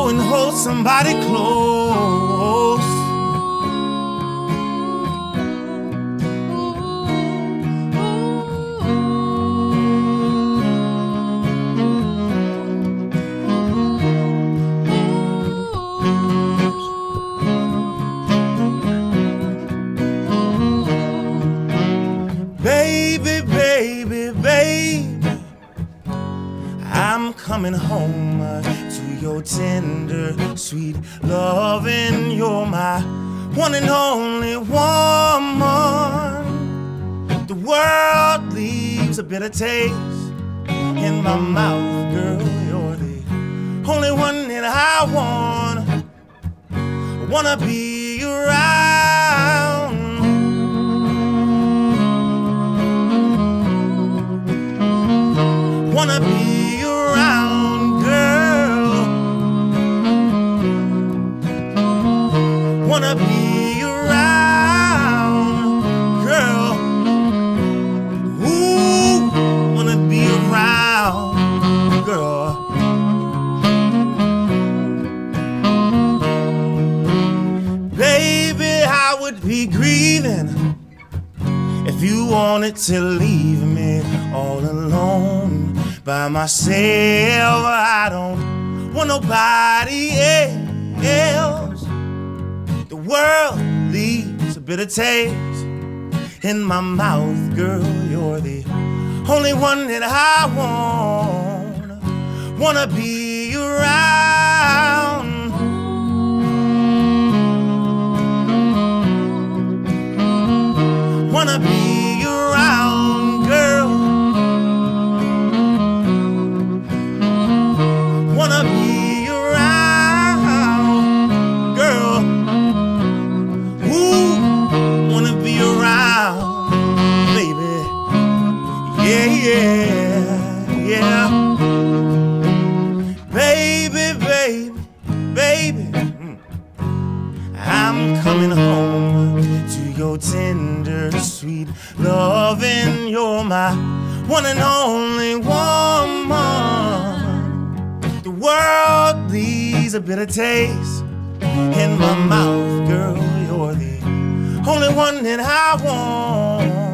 go and hold somebody close. Baby, baby, baby, I'm coming home to your tender, sweet loving. You're my one and only woman. The world leaves a bitter taste in my mouth, girl. You're the only one that I wanna be around. Wanna be around, girl. Wanna be around, girl. Ooh, wanna be around, girl. Baby, I would be grieving if you wanted to leave me all alone by myself. I don't want nobody else. The world leaves a bitter taste in my mouth, girl. You're the only one that I wanna be around. Wanna be around, girl. Wanna be around, girl. Ooh, wanna be around, baby. Yeah, yeah, yeah. Baby, baby, baby, I'm coming home to your tender, sweet loving. You're my one and only woman. The world leaves a bitter taste in my mouth, girl. You're the only one that I